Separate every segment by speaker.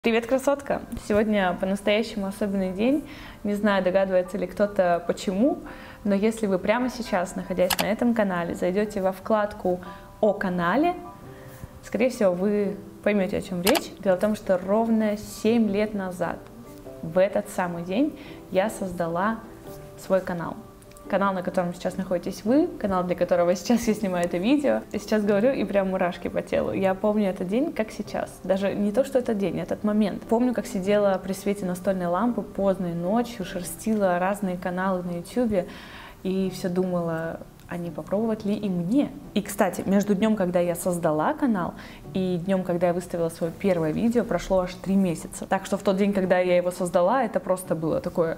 Speaker 1: Привет, красотка! Сегодня по-настоящему особенный день. Не знаю, догадывается ли кто-то почему, но если вы прямо сейчас, находясь на этом канале, зайдете во вкладку «О канале», скорее всего, вы поймете, о чем речь. Дело в том, что ровно 7 лет назад, в этот самый день, я создала свой канал. Канал, на котором сейчас находитесь вы, канал, для которого сейчас я снимаю это видео. Я сейчас говорю, и прям мурашки по телу. Я помню этот день, как сейчас. Даже не то, что этот день, этот момент. Помню, как сидела при свете настольной лампы поздно ночью, шерстила разные каналы на YouTube и все думала, а не попробовать ли и мне. И, кстати, между днем, когда я создала канал, и днем, когда я выставила свое первое видео, прошло аж 3 месяца. Так что в тот день, когда я его создала, это просто было такое...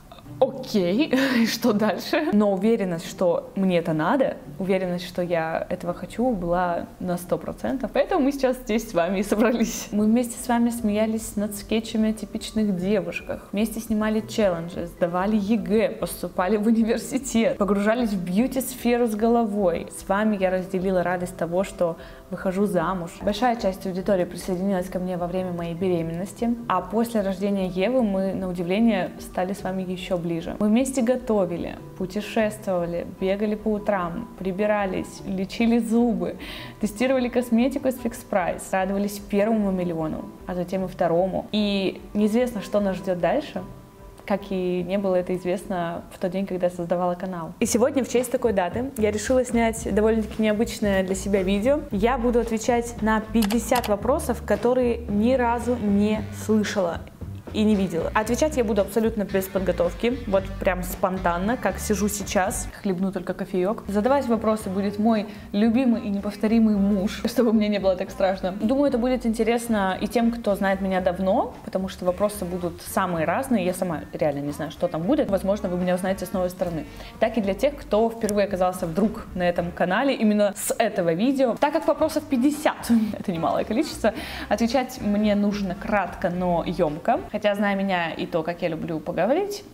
Speaker 1: Окей, что дальше? Но уверенность, что мне это надо, уверенность, что я этого хочу, была на 100%. Поэтому мы сейчас здесь с вами и собрались. Мы вместе с вами смеялись над скетчами о типичных девушках, вместе снимали челленджи, сдавали ЕГЭ, поступали в университет, погружались в бьюти-сферу с головой. С вами я разделила радость того, что выхожу замуж. Большая часть аудитории присоединилась ко мне во время моей беременности, а после рождения Евы мы, на удивление, стали с вами еще ближе. Мы вместе готовили, путешествовали, бегали по утрам, прибирались, лечили зубы, тестировали косметику с Fix Price, радовались первому миллиону, а затем и второму. И неизвестно, что нас ждет дальше, как и не было это известно в тот день, когда я создавала канал. И сегодня, в честь такой даты, я решила снять довольно-таки необычное для себя видео. Я буду отвечать на 50 вопросов, которые ни разу не слышала и не видела. Отвечать я буду абсолютно без подготовки, вот прям спонтанно, как сижу сейчас, хлебну только кофеек. Задавать вопросы будет мой любимый и неповторимый муж, чтобы мне не было так страшно. Думаю, это будет интересно и тем, кто знает меня давно, потому что вопросы будут самые разные, я сама реально не знаю, что там будет. Возможно, вы меня узнаете с новой стороны. Так и для тех, кто впервые оказался вдруг на этом канале, именно с этого видео. Так как вопросов 50, это немалое количество, отвечать мне нужно кратко, но емко. Хотя, зная меня и то, как я люблю поговорить,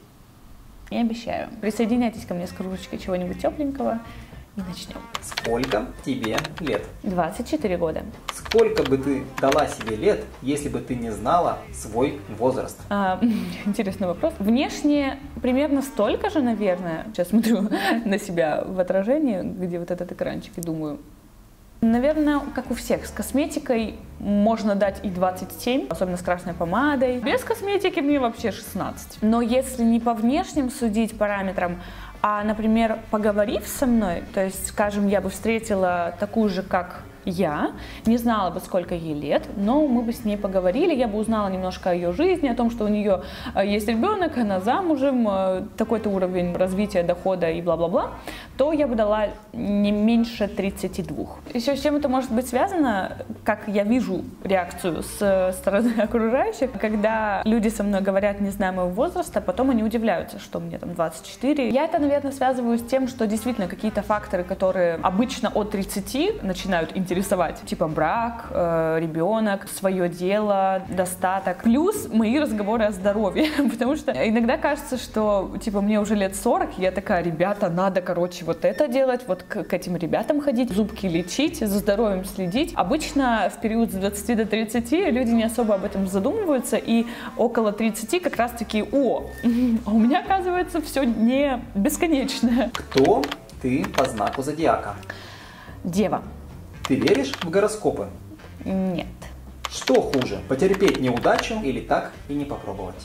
Speaker 1: я обещаю. Присоединяйтесь ко мне с кружечкой чего-нибудь тепленького и начнем.
Speaker 2: Сколько тебе лет?
Speaker 1: 24 года.
Speaker 2: Сколько бы ты дала себе лет, если бы ты не знала свой возраст?
Speaker 1: Интересный вопрос. Внешне примерно столько же, наверное. Сейчас смотрю на себя в отражении, где вот этот экранчик, и думаю... Наверное, как у всех, с косметикой можно дать и 27, особенно с красной помадой. Без косметики мне вообще 16. Но если не по внешним судить параметрам, а, например, поговорив со мной, то есть, скажем, я бы встретила такую же, как я, не знала бы, сколько ей лет, но мы бы с ней поговорили, я бы узнала немножко о ее жизни, о том, что у нее есть ребенок, она замужем, такой-то уровень развития, дохода и бла-бла-бла, то я бы дала не меньше 32. Еще с чем это может быть связано, как я вижу реакцию с стороны окружающих, когда люди со мной говорят, не знаю моего возраста, потом они удивляются, что мне там 24. Я это, наверное, связываю с тем, что действительно какие-то факторы, которые обычно от 30 начинают интересовать, типа брак, ребенок, свое дело, достаток, плюс мои разговоры о здоровье, потому что иногда кажется, что типа мне уже лет 40, я такая, ребята, надо, короче, вот это делать, вот к этим ребятам ходить, зубки лечить, за здоровьем следить. Обычно в период с 20 до 30 люди не особо об этом задумываются, и около 30 как раз таки, а у меня, оказывается, все не бесконечное.
Speaker 2: Кто ты по знаку зодиака?
Speaker 1: Дева.
Speaker 2: Ты веришь в гороскопы?
Speaker 1: Нет.
Speaker 2: Что хуже, потерпеть неудачу или так и не попробовать?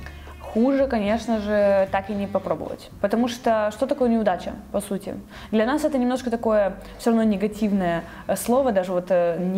Speaker 1: Хуже, конечно же, так и не попробовать. Потому что что такое неудача, по сути? Для нас это немножко такое все равно негативное слово, даже вот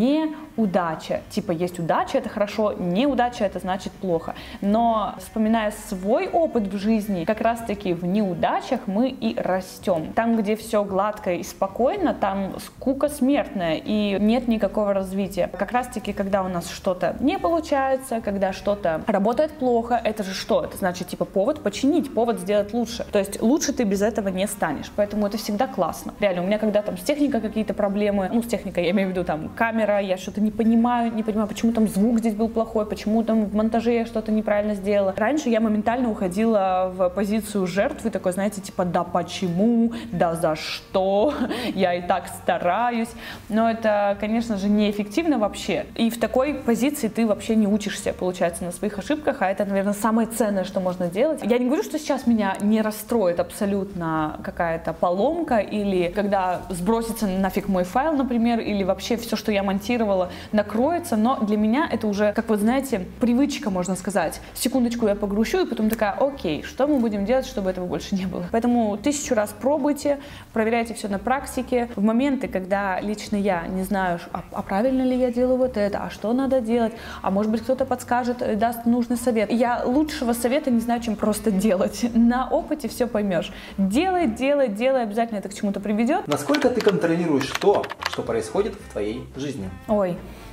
Speaker 1: неудача. Типа есть удача, это хорошо, неудача, это значит плохо. Но вспоминая свой опыт в жизни, как раз-таки в неудачах мы и растем. Там, где все гладко и спокойно, там скука смертная и нет никакого развития. Как раз-таки, когда у нас что-то не получается, когда что-то работает плохо, это же что? Это значит, значит, типа, повод починить, повод сделать лучше. То есть лучше ты без этого не станешь. Поэтому это всегда классно. Реально, у меня когда там с техникой какие-то проблемы, ну, с техникой я имею в виду там камера, я что-то не понимаю, почему там звук здесь был плохой, почему там в монтаже я что-то неправильно сделала. Раньше я моментально уходила в позицию жертвы, такой, знаете, типа, да почему, да за что, я и так стараюсь. Но это, конечно же, неэффективно вообще. И в такой позиции ты вообще не учишься, получается, на своих ошибках, а это, наверное, самое ценное, что можно делать. Я не говорю, что сейчас меня не расстроит абсолютно какая-то поломка, или когда сбросится нафиг мой файл, например, или вообще все, что я монтировала, накроется, но для меня это уже, как вот, знаете, привычка, можно сказать. Секундочку я погрущу, и потом такая, окей, что мы будем делать, чтобы этого больше не было. Поэтому 1000 раз пробуйте, проверяйте все на практике. В моменты, когда лично я не знаю, а правильно ли я делаю вот это, а что надо делать, а может быть кто-то подскажет, даст нужный совет. Я лучшего совета не знаю, чем просто делать. На опыте все поймешь. Делай, обязательно это к чему-то приведет.
Speaker 2: Насколько ты контролируешь то, что происходит в твоей жизни?
Speaker 1: Ой,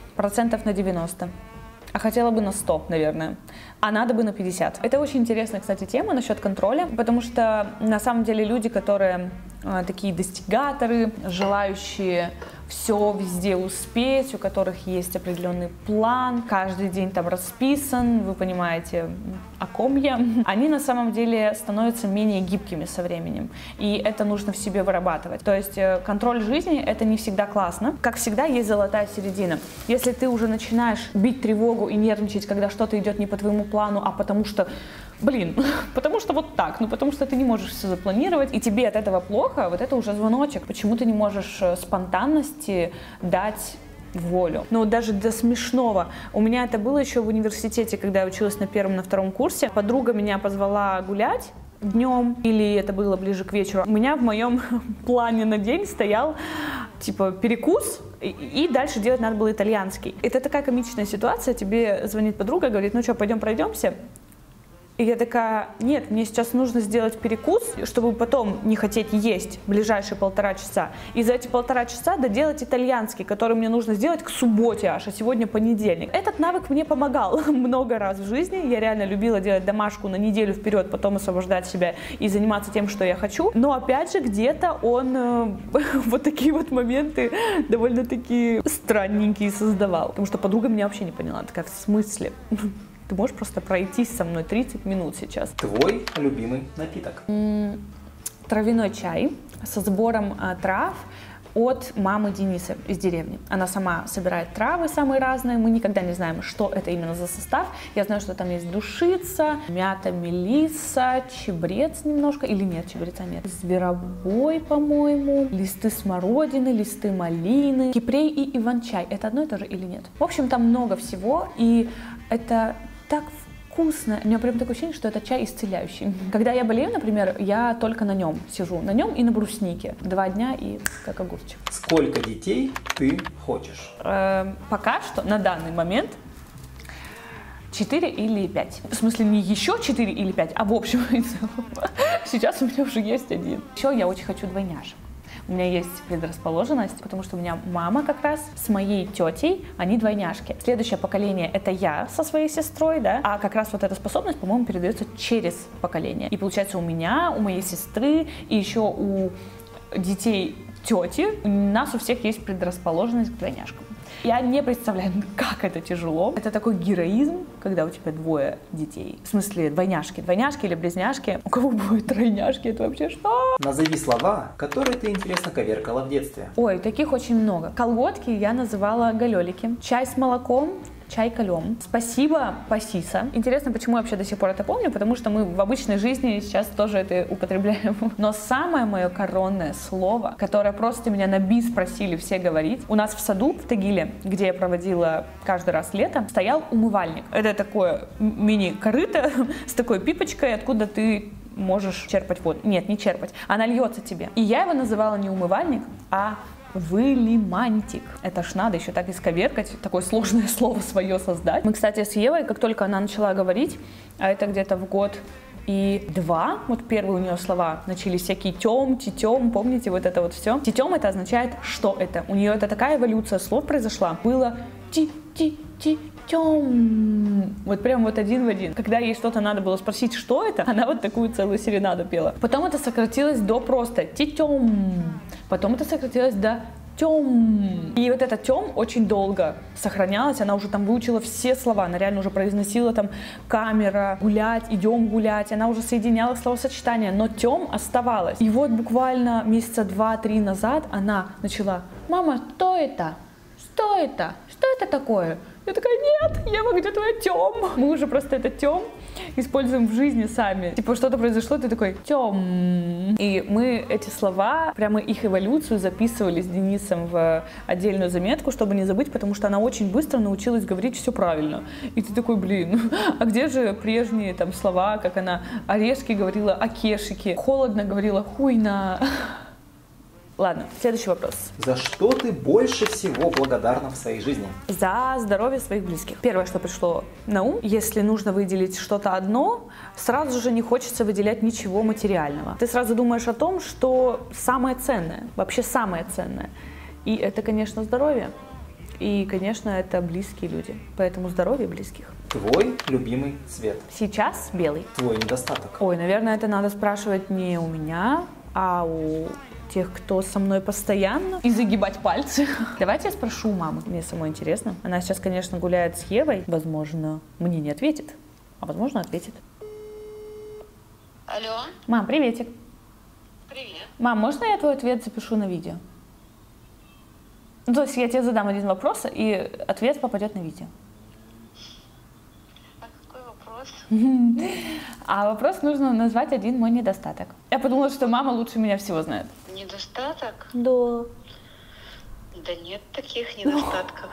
Speaker 1: 90%. А хотела бы на 100, наверное. А надо бы на 50. Это очень интересная, кстати, тема насчет контроля, потому что на самом деле люди, которые такие достигаторы, желающие все везде успеть, у которых есть определенный план, каждый день там расписан, вы понимаете, о ком я, они на самом деле становятся менее гибкими со временем, и это нужно в себе вырабатывать. То есть контроль жизни — это не всегда классно. Как всегда, есть золотая середина. Если ты уже начинаешь бить тревогу и нервничать, когда что-то идет не по твоему плану, а потому что, потому что вот так, потому что ты не можешь все запланировать, и тебе от этого плохо, вот это уже звоночек. Почему ты не можешь спонтанности дать волю? Ну, даже до смешного. У меня это было еще в университете, когда я училась на 1-м, на 2-м курсе. Подруга меня позвала гулять днем, или это было ближе к вечеру. У меня в моем плане на день стоял типа перекус, и дальше делать надо было итальянский. Это такая комичная ситуация. Тебе звонит подруга, говорит, ну что, пойдем пройдемся? И я такая, нет, мне сейчас нужно сделать перекус, чтобы потом не хотеть есть ближайшие 1,5 часа. И за эти 1,5 часа доделать итальянский, который мне нужно сделать к субботе аж, а сегодня понедельник. Этот навык мне помогал много раз в жизни. Я реально любила делать домашку на неделю вперед, потом освобождать себя и заниматься тем, что я хочу. Но опять же, где-то он вот такие вот моменты довольно-таки странненькие создавал. Потому что подруга меня вообще не поняла. Такая, в смысле? Ты можешь просто пройтись со мной 30 минут сейчас.
Speaker 2: Твой любимый напиток?
Speaker 1: Травяной чай со сбором трав от мамы Денисы из деревни. Она сама собирает травы самые разные. Мы никогда не знаем, что это именно за состав. Я знаю, что там есть душица, мята, мелисса, чабрец немножко. Или нет, чабреца нет. Зверобой, по-моему. Листы смородины, листы малины. Кипрей и иван-чай. Это одно и то же или нет? В общем, там много всего. И это так вкусно. У меня прям такое ощущение, что это чай исцеляющий. Когда я болею, например, я только на нем сижу. На нем и на бруснике. 2 дня и как огурчик.
Speaker 2: Сколько детей ты хочешь?
Speaker 1: Пока что, на данный момент, 4 или 5. В смысле, не еще 4 или 5, а в общем и целом. Сейчас у меня уже есть 1. Еще я очень хочу двойняшек. У меня есть предрасположенность, потому что у меня мама как раз с моей тетей, они двойняшки. Следующее поколение — это я со своей сестрой, да, а как раз вот эта способность, по-моему, передается через поколение. И получается у меня, у моей сестры и еще у детей тети, у нас у всех есть предрасположенность к двойняшкам. Я не представляю, как это тяжело. Это такой героизм, когда у тебя 2 детей. В смысле, двойняшки. Двойняшки или близняшки. У кого будет тройняшки, это вообще что?
Speaker 2: Назови слова, которые ты интересно коверкала в детстве.
Speaker 1: Ой, таких очень много. Колготки я называла галелики. Чай с молоком. Чай колем. Спасибо, пасиса. Интересно, почему я вообще до сих пор это помню, потому что мы в обычной жизни сейчас тоже это употребляем. Но самое мое коронное слово, которое просто меня на бис просили все говорить, у нас в саду в Тагиле, где я проводила каждый раз лето, стоял умывальник. Это такое мини-корыто с такой пипочкой, откуда ты можешь черпать воду. Нет, не черпать. Она льется тебе. И я его называла не умывальник, а вылимантик. Это ж надо еще так исковеркать, такое сложное слово свое создать. Мы, кстати, с Евой, как только она начала говорить, а это где-то в 1 год и 2, вот первые у нее слова начались всякие тем, титем, помните вот это вот все. Титем — это означает, что это. У нее это такая эволюция слов произошла. Было ти-ти-ти-тем. Вот прям вот один в один. Когда ей что-то надо было спросить, что это, она вот такую целую серенаду пела. Потом это сократилось до просто тетем. Потом это сократилось до тем. И вот это тем очень долго сохранялось. Она уже там выучила все слова. Она реально уже произносила там камера, гулять, идем гулять. Она уже соединяла словосочетания. Но тем оставалось. И вот буквально месяца 2-3 назад она начала: мама, что это? Что это? Что это такое? Я такая: нет, Ева, где твоя тем? Мы уже просто это тем используем в жизни сами. Типа что-то произошло, ты такой: тем. И мы эти слова, прямо их эволюцию записывали с Денисом в отдельную заметку, чтобы не забыть, потому что она очень быстро научилась говорить все правильно. И ты такой: блин, а где же прежние там слова, как она орешки говорила, окешики, холодно говорила, хуйна. Ладно, следующий вопрос.
Speaker 2: За что ты больше всего благодарна в своей жизни?
Speaker 1: За здоровье своих близких. Первое, что пришло на ум: если нужно выделить что-то одно, сразу же не хочется выделять ничего материального. Ты сразу думаешь о том, что самое ценное, вообще самое ценное. И это, конечно, здоровье. И, конечно, это близкие люди. Поэтому здоровье близких.
Speaker 2: Твой любимый цвет?
Speaker 1: Сейчас белый.
Speaker 2: Твой недостаток?
Speaker 1: Ой, наверное, это надо спрашивать не у меня, а у тех, кто со мной постоянно, и загибать пальцы. Давайте я спрошу у мамы. Мне самой интересно. Она сейчас, конечно, гуляет с Евой. Возможно, мне не ответит, а возможно, ответит.
Speaker 3: Алло.
Speaker 1: Мам, приветик.
Speaker 3: Привет.
Speaker 1: Мам, можно я твой ответ запишу на видео? Ну, то есть я тебе задам один вопрос, и ответ попадет на видео.
Speaker 3: А какой вопрос?
Speaker 1: А вопрос нужно назвать один мой недостаток. Я подумала, что мама лучше меня всего знает.
Speaker 3: Недостаток?
Speaker 1: Да.
Speaker 3: Да нет таких недостатков.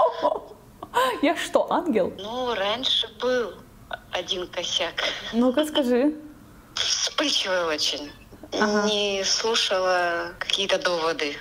Speaker 1: Я что, ангел?
Speaker 3: Ну, раньше был один косяк.
Speaker 1: Ну-ка, скажи.
Speaker 3: Вспыльчивая очень.
Speaker 1: Ага.
Speaker 3: Не слушала какие-то доводы.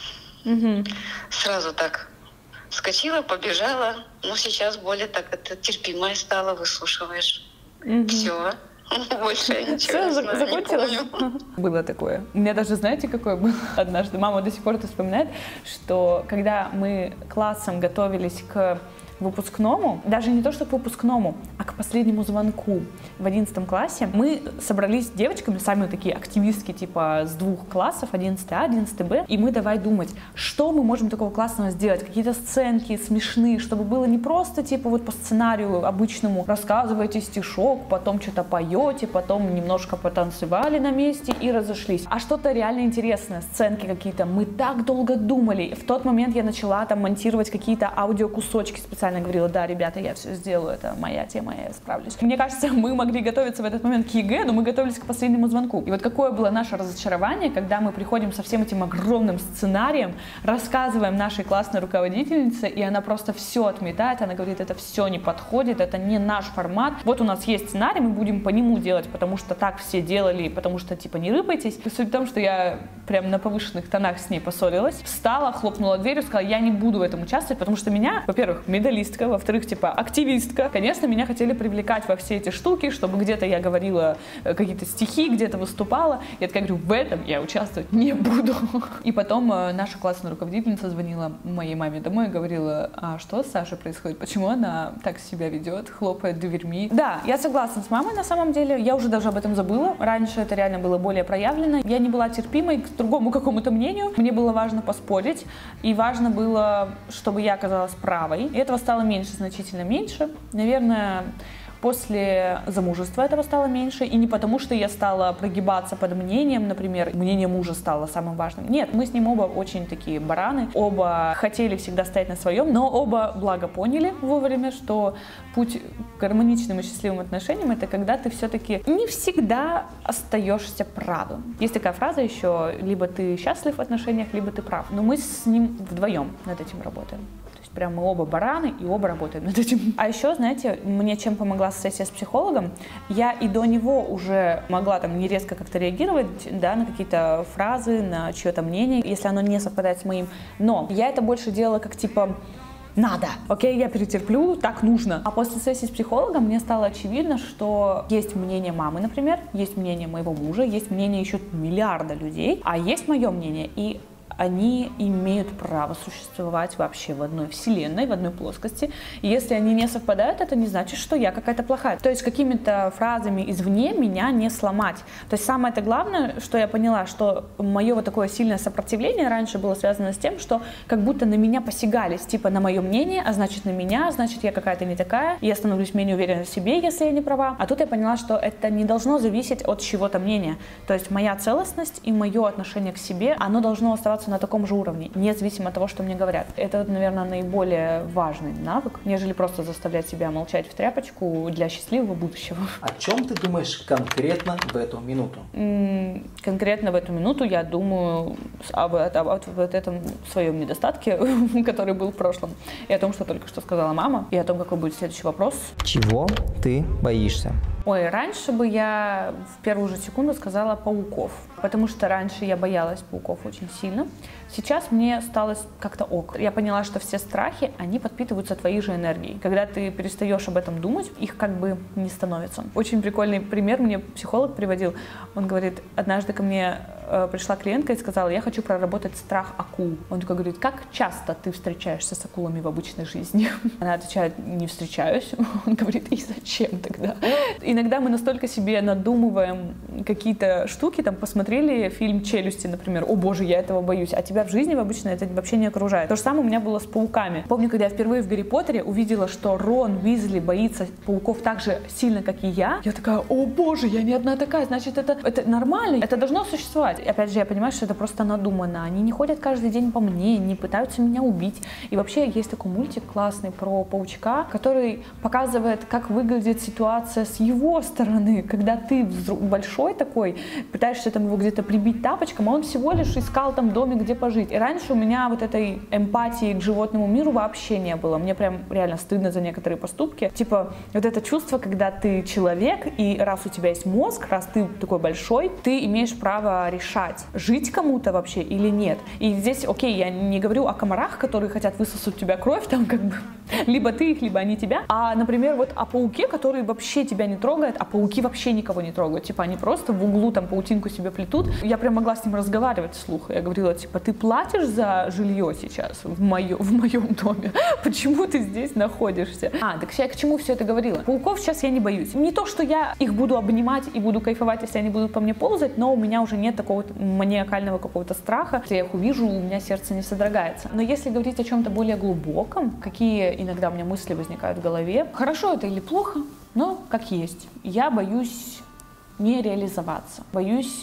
Speaker 1: Угу.
Speaker 3: Сразу так вскочила, побежала. Но сейчас более так это терпимая стала, выслушиваешь.
Speaker 1: Угу.
Speaker 3: Все. Больше я ничего
Speaker 1: Все,
Speaker 3: не знаю,
Speaker 1: закончилось?
Speaker 3: не помню.
Speaker 1: Было такое. У меня даже, знаете, какое было однажды? Мама до сих пор это вспоминает, что когда мы классом готовились к выпускному, даже не то, что к выпускному, а к последнему звонку в 11 классе, мы собрались с девочками, сами такие активистки, типа с 2 классов, 11А, 11Б, и мы давай думать, что мы можем такого классного сделать, какие-то сценки смешные, чтобы было не просто, типа, вот по сценарию обычному рассказываете стишок, потом что-то поете, потом немножко потанцевали на месте и разошлись, а что-то реально интересное, сценки какие-то. Мы так долго думали. В тот момент я начала там монтировать какие-то аудиокусочки специально. Говорила: да, ребята, я все сделаю, это моя тема, я справлюсь. Мне кажется, мы могли готовиться в этот момент к ЕГЭ, но мы готовились к последнему звонку. И вот какое было наше разочарование, когда мы приходим со всем этим огромным сценарием, рассказываем нашей классной руководительнице, и она просто все отметает, она говорит: это все не подходит, это не наш формат. Вот у нас есть сценарий, мы будем по нему делать, потому что так все делали, потому что, типа, не рыпайтесь. И суть в том, что я прям на повышенных тонах с ней поссорилась, встала, хлопнула дверью, сказала: я не буду в этом участвовать, потому что меня, во-первых, медалистка, во-вторых, типа, активистка. Конечно, меня хотели привлекать во все эти штуки, чтобы где-то я говорила какие-то стихи, где-то выступала. Я такая говорю: в этом я участвовать не буду. И потом наша классная руководительница звонила моей маме домой и говорила: а что с Сашей происходит? Почему она так себя ведет, хлопает дверьми? Да, я согласна с мамой на самом деле. Я уже даже об этом забыла. Раньше это реально было более проявлено. Я не была терпимой к другому какому-то мнению. Мне было важно поспорить. И важно было, чтобы я оказалась правой. И этого стало меньше, значительно меньше. Наверное, после замужества этого стало меньше. И не потому, что я стала прогибаться под мнением, например, мнение мужа стало самым важным. Нет, мы с ним оба очень такие бараны. Оба хотели всегда стоять на своем, но оба благо поняли вовремя, что путь к гармоничным и счастливым отношениям — это когда ты все-таки не всегда остаешься правым. Есть такая фраза еще: либо ты счастлив в отношениях, либо ты прав. Но мы с ним вдвоем над этим работаем. Прям мы оба бараны и оба работаем над этим. А еще, знаете, мне чем помогла сессия с психологом? Я и до него уже могла там не резко как-то реагировать, да, на какие-то фразы, на чье-то мнение, если оно не совпадает с моим. Но я это больше делала как типа: надо, окей, я перетерплю, так нужно. А после сессии с психологом мне стало очевидно, что есть мнение мамы, например, есть мнение моего мужа, есть мнение еще миллиарда людей, а есть мое мнение. И они имеют право существовать вообще в одной вселенной, в одной плоскости. И если они не совпадают, это не значит, что я какая-то плохая. То есть какими-то фразами извне меня не сломать. То есть самое-то главное, что я поняла, что мое вот такое сильное сопротивление раньше было связано с тем, что как будто на меня посягались, типа на мое мнение, а значит на меня, значит я какая-то не такая, я становлюсь менее уверенной в себе, если я не права. А тут я поняла, что это не должно зависеть от чего-то мнения. То есть моя целостность и мое отношение к себе, оно должно оставаться на таком же уровне, независимо от того, что мне говорят. Это, наверное, наиболее важный навык, нежели просто заставлять себя молчать в тряпочку для счастливого будущего.
Speaker 2: О чем ты думаешь конкретно в эту минуту?
Speaker 1: Конкретно в эту минуту я думаю об этом своем недостатке, который был в прошлом, и о том, что только что сказала мама, и о том, какой будет следующий вопрос.
Speaker 2: Чего ты боишься?
Speaker 1: Ой, раньше бы я в первую же секунду сказала пауков, потому что раньше я боялась пауков очень сильно. Сейчас мне стало как-то ок. Я поняла, что все страхи, они подпитываются твоей же энергией. Когда ты перестаешь об этом думать, их как бы не становится. Очень прикольный пример мне психолог приводил. Он говорит, однажды ко мне пришла клиентка и сказала, я хочу проработать страх акул. Он такой говорит, как часто ты встречаешься с акулами в обычной жизни? Она отвечает, не встречаюсь. Он говорит, и зачем тогда? Иногда мы настолько себе надумываем какие-то штуки, там посмотрели фильм «Челюсти», например, о боже, я этого боюсь, а тебя в жизни обычно это вообще не окружает. То же самое у меня было с пауками. Помню, когда я впервые в «Гарри Поттере» увидела, что Рон Уизли боится пауков так же сильно, как и я такая, о боже, я не одна такая, значит, это нормально, это должно существовать. И опять же, я понимаю, что это просто надумано. Они не ходят каждый день по мне, не пытаются меня убить. И вообще есть такой мультик классный про паучка, который показывает, как выглядит ситуация с его стороны, когда ты большой такой, пытаешься там его где-то прибить тапочком, а он всего лишь искал там домик, где пожить. И раньше у меня вот этой эмпатии к животному миру вообще не было. Мне прям реально стыдно за некоторые поступки. Типа вот это чувство, когда ты человек, и раз у тебя есть мозг, раз ты такой большой, ты имеешь право решать, жить кому-то вообще или нет. И здесь, окей, я не говорю о комарах, которые хотят высосать у тебя кровь, там как бы либо ты их, либо они тебя, а, например, вот о пауке, который вообще тебя не трогает, а пауки вообще никого не трогают. Типа они просто в углу там паутинку себе плетут. Я прям могла с ним разговаривать вслух. Я говорила, типа, ты платишь за жилье сейчас в моем доме? Почему ты здесь находишься? Так я к чему все это говорила? Пауков сейчас я не боюсь. Не то, что я их буду обнимать и буду кайфовать, если они будут по мне ползать, но у меня уже нет такого маниакального какого-то страха. Если я их увижу, у меня сердце не содрогается. Но если говорить о чем-то более глубоком, какие иногда у меня мысли возникают в голове, хорошо это или плохо, но как есть. Я боюсь не реализоваться. Боюсь,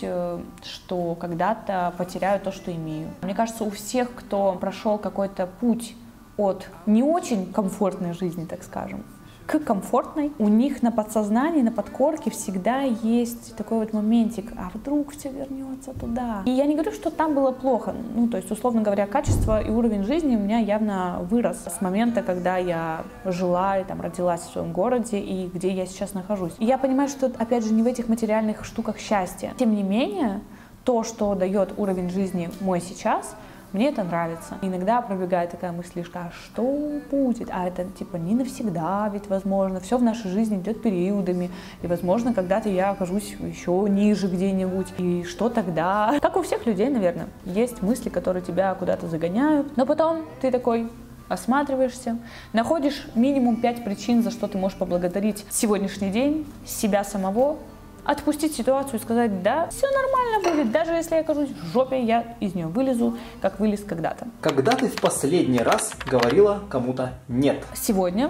Speaker 1: что когда-то потеряю то, что имею. Мне кажется, у всех, кто прошел какой-то путь от не очень комфортной жизни, так скажем, к комфортной, у них на подсознании, на подкорке всегда есть такой вот моментик, а вдруг все вернется туда. И я не говорю, что там было плохо, то есть, условно говоря, качество и уровень жизни у меня явно вырос с момента, когда я жила и там родилась в своем городе и где я сейчас нахожусь. И я понимаю, что, опять же, не в этих материальных штуках счастья. Тем не менее, то, что дает уровень жизни мой сейчас, мне это нравится. Иногда пробегает такая мыслишка, а что будет? А это типа не навсегда, ведь возможно. Все в нашей жизни идет периодами. И возможно, когда-то я окажусь еще ниже где-нибудь. И что тогда? Как у всех людей, наверное. Есть мысли, которые тебя куда-то загоняют. Но потом ты такой осматриваешься, находишь минимум 5 причин, за что ты можешь поблагодарить сегодняшний день, себя самого, отпустить ситуацию и сказать, да, все нормально будет, даже если я окажусь в жопе, я из нее вылезу, как вылез когда-то.
Speaker 2: Когда ты в последний раз говорила кому-то «нет»?
Speaker 1: Сегодня,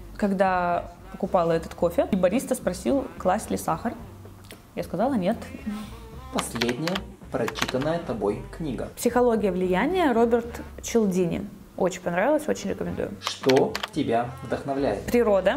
Speaker 1: когда покупала этот кофе, и бариста спросил, класть ли сахар, я сказала нет.
Speaker 2: Последняя прочитанная тобой книга.
Speaker 1: «Психология влияния» Роберт Челдини. Очень понравилось, очень рекомендую.
Speaker 2: Что тебя вдохновляет?
Speaker 1: Природа.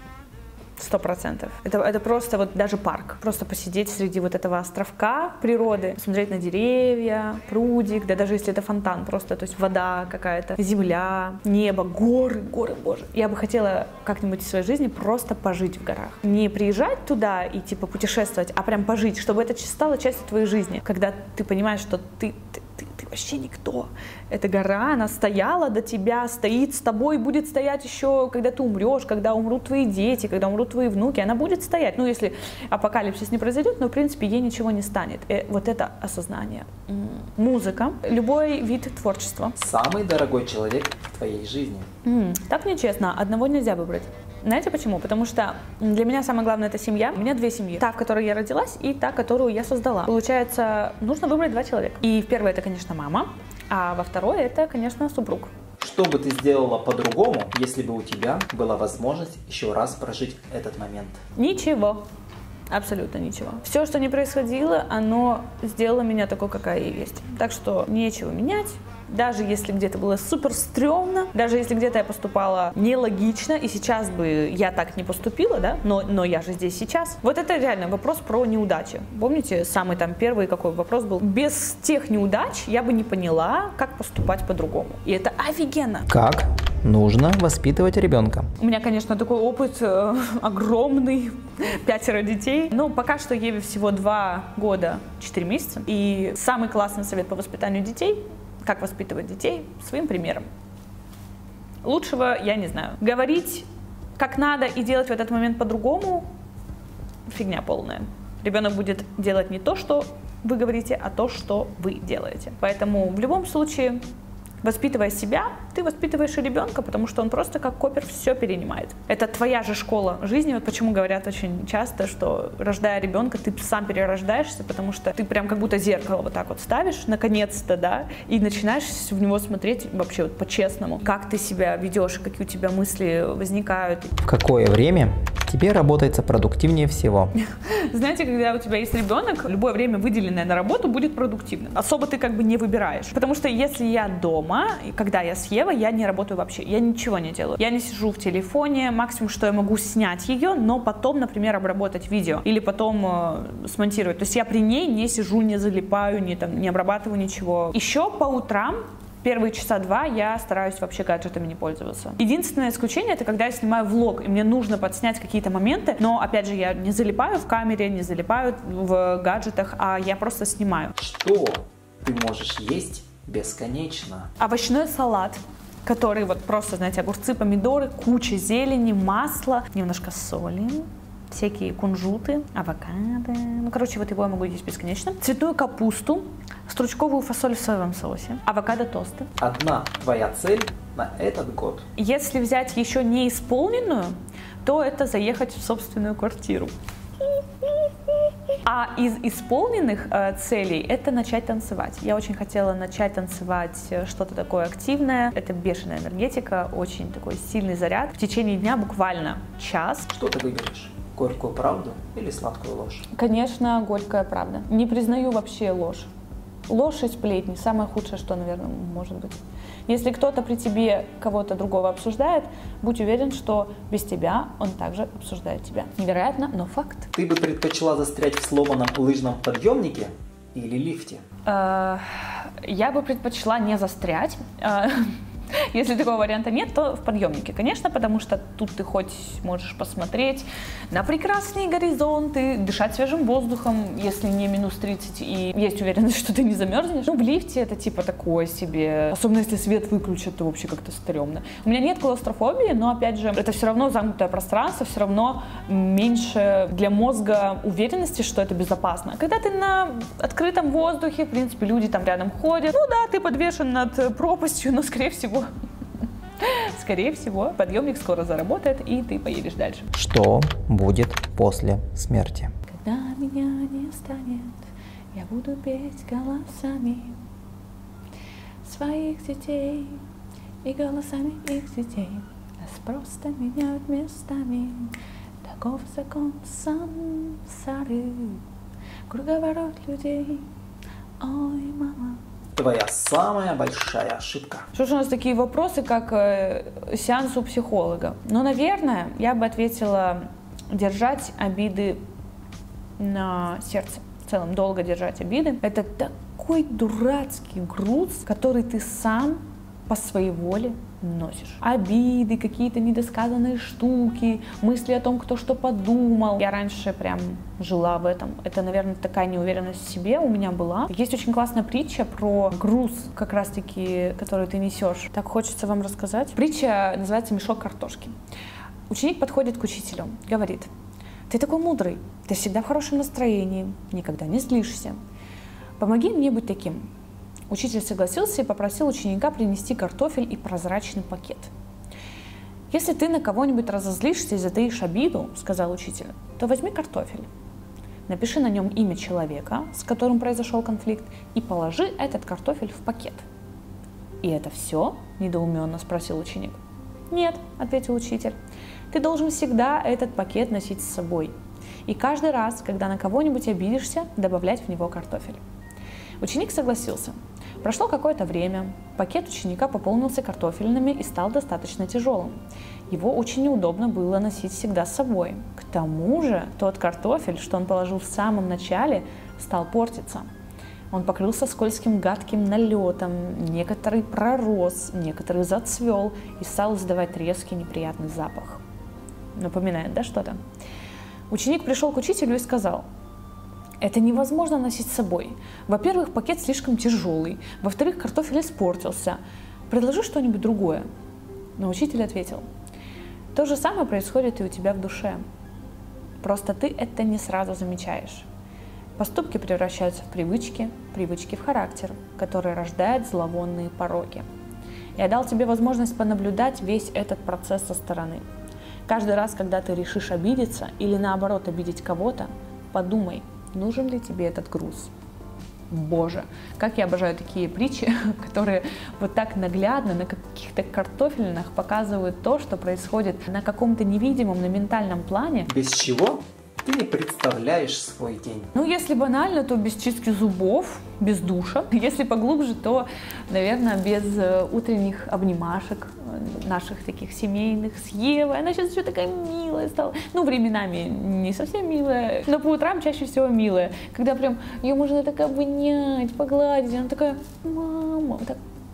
Speaker 1: 100%. Это просто вот даже парк. Просто посидеть среди вот этого островка природы, посмотреть на деревья, прудик, да даже если это фонтан, просто, то есть вода какая-то, земля, небо, горы, боже. Я бы хотела как-нибудь в своей жизни просто пожить в горах. Не приезжать туда и типа путешествовать, а прям пожить, чтобы это стало частью твоей жизни. Когда ты понимаешь, что ты вообще никто. Эта гора, она стояла до тебя, стоит с тобой, будет стоять еще, когда ты умрешь, когда умрут твои дети, когда умрут твои внуки, она будет стоять. Ну, если апокалипсис не произойдет, но, в принципе, ей ничего не станет. И вот это осознание. Музыка, любой вид творчества.
Speaker 2: Самый дорогой человек в твоей жизни.
Speaker 1: Так нечестно, одного нельзя выбрать. Знаете почему? Потому что для меня самое главное — это семья. У меня две семьи. Та, в которой я родилась, и та, которую я создала. Получается, нужно выбрать два человека. И в первое — это, конечно, мама, а во второе — это, конечно, супруг.
Speaker 2: Что бы ты сделала по-другому, если бы у тебя была возможность еще раз прожить этот момент?
Speaker 1: Ничего. Абсолютно ничего. Все, что не происходило, оно сделало меня такой, какая я есть. Так что нечего менять. Даже если где-то было супер стрёмно, даже если где-то я поступала нелогично, и сейчас бы я так не поступила, да, но я же здесь сейчас. Вот это реально вопрос про неудачи. Помните, самый там первый какой вопрос был? Без тех неудач я бы не поняла, как поступать по-другому. И это офигенно.
Speaker 2: Как нужно воспитывать ребенка?
Speaker 1: У меня, конечно, такой опыт огромный, 5 детей. Но пока что Еве всего 2 года, 4 месяца. И самый классный совет по воспитанию детей — как воспитывать детей своим примером. Лучшего я не знаю. Говорить как надо и делать в этот момент по-другому — фигня полная. Ребенок будет делать не то, что вы говорите, а то, что вы делаете. Поэтому в любом случае, воспитывая себя, ты воспитываешь и ребенка, потому что он просто как копер все перенимает. Это твоя же школа жизни. Вот почему говорят очень часто, что рождая ребенка, ты сам перерождаешься, потому что ты прям как будто зеркало вот так вот ставишь, наконец-то, да, и начинаешь в него смотреть вообще вот по-честному. Как ты себя ведешь, какие у тебя мысли возникают.
Speaker 2: В какое время тебе работается продуктивнее всего?
Speaker 1: Знаете, когда у тебя есть ребенок, любое время, выделенное на работу, будет продуктивным. Особо ты как бы не выбираешь. Потому что если я дома, и когда я с Евой, я не работаю вообще, я ничего не делаю. Я не сижу в телефоне, максимум, что я могу снять ее, но потом, например, обработать видео или потом смонтировать. То есть я при ней не сижу, не залипаю, не обрабатываю ничего. Еще по утрам, первые часа 2 я стараюсь вообще гаджетами не пользоваться. Единственное исключение — это когда я снимаю влог, и мне нужно подснять какие-то моменты, но, опять же, я не залипаю в камере, не залипаю в гаджетах, а я просто снимаю.
Speaker 2: Что ты можешь есть бесконечно?
Speaker 1: Овощной салат, который вот просто, знаете, огурцы, помидоры, куча зелени, масло, немножко соли, всякие кунжуты, авокадо. Ну, короче, вот его я могу есть бесконечно. Цветную капусту, стручковую фасоль в соевом соусе, авокадо-тосты.
Speaker 2: Одна твоя цель на этот год?
Speaker 1: Если взять еще не исполненную, то это заехать в собственную квартиру. А из исполненных целей это начать танцевать. Я очень хотела начать танцевать что-то такое активное. Это бешеная энергетика, очень такой сильный заряд. В течение дня буквально час.
Speaker 2: Что ты выберешь? Горькую правду или сладкую ложь?
Speaker 1: Конечно, горькая правда. Не признаю вообще ложь. Ложь и сплетни — самое худшее, что, наверное, может быть. Если кто-то при тебе кого-то другого обсуждает, будь уверен, что без тебя он также обсуждает тебя. Невероятно, но факт.
Speaker 2: Ты бы предпочла застрять в сломанном лыжном подъемнике или лифте?
Speaker 1: Я бы предпочла не застрять. Если такого варианта нет, то в подъемнике, конечно, потому что тут ты хоть можешь посмотреть на прекрасные горизонты, дышать свежим воздухом, если не минус 30, и есть уверенность, что ты не замерзнешь. Ну, в лифте это типа такое себе, особенно если свет выключат, то вообще как-то стрёмно. У меня нет клаустрофобии, но, опять же, это все равно замкнутое пространство, все равно меньше для мозга уверенности, что это безопасно. Когда ты на открытом воздухе, в принципе, люди там рядом ходят, ну да, ты подвешен над пропастью, но, скорее всего, подъемник скоро заработает, и ты поедешь дальше.
Speaker 2: Что будет после смерти?
Speaker 1: Когда меня не станет, я буду петь голосами своих детей и голосами их детей. Нас просто меняют местами. Таков закон сансары, круговорот людей. Ой, мама.
Speaker 2: Твоя самая большая ошибка?
Speaker 1: Что же у нас такие вопросы, как сеанс у психолога? Ну, наверное, я бы ответила: держать обиды на сердце. В целом, долго держать обиды. Это такой дурацкий груз, который ты сам по своей воле носишь. Обиды, какие-то недосказанные штуки, мысли о том, кто что подумал. Я раньше прям жила в этом. Это, наверное, такая неуверенность в себе у меня была. Есть очень классная притча про груз, как раз-таки, который ты несешь. Так хочется вам рассказать. Притча называется «Мешок картошки». Ученик подходит к учителю, говорит: «Ты такой мудрый, ты всегда в хорошем настроении, никогда не злишься. Помоги мне быть таким». Учитель согласился и попросил ученика принести картофель и прозрачный пакет. «Если ты на кого-нибудь разозлишься и затаишь обиду, — сказал учитель, — то возьми картофель, напиши на нем имя человека, с которым произошел конфликт, и положи этот картофель в пакет». «И это все?» — недоуменно спросил ученик. «Нет, — ответил учитель, — ты должен всегда этот пакет носить с собой, и каждый раз, когда на кого-нибудь обидишься, добавлять в него картофель». Ученик согласился. Прошло какое-то время, пакет ученика пополнился картофельными и стал достаточно тяжелым. Его очень неудобно было носить всегда с собой. К тому же тот картофель, что он положил в самом начале, стал портиться. Он покрылся скользким гадким налетом, некоторый пророс, некоторый зацвел и стал издавать резкий неприятный запах. Напоминает, да, что-то? Ученик пришел к учителю и сказал: «Это невозможно носить с собой. Во-первых, пакет слишком тяжелый. Во-вторых, картофель испортился. Предложи что-нибудь другое». Но учитель ответил: «То же самое происходит и у тебя в душе. Просто ты это не сразу замечаешь. Поступки превращаются в привычки, привычки в характер, который рождает зловонные пороки. Я дал тебе возможность понаблюдать весь этот процесс со стороны. Каждый раз, когда ты решишь обидеться или наоборот обидеть кого-то, подумай, нужен ли тебе этот груз». Боже, как я обожаю такие притчи, которые вот так наглядно на каких-то картофельных показывают то, что происходит на каком-то невидимом, на ментальном плане.
Speaker 2: Без чего ты не представляешь свой день.
Speaker 1: Ну, если банально, то без чистки зубов, без душа. Если поглубже, то, наверное, без утренних обнимашек наших таких семейных с Евой. Она сейчас еще такая милая стала. Ну, временами не совсем милая, но по утрам чаще всего милая. Когда прям ее можно так обнять, погладить, она такая: «Мама», вот так.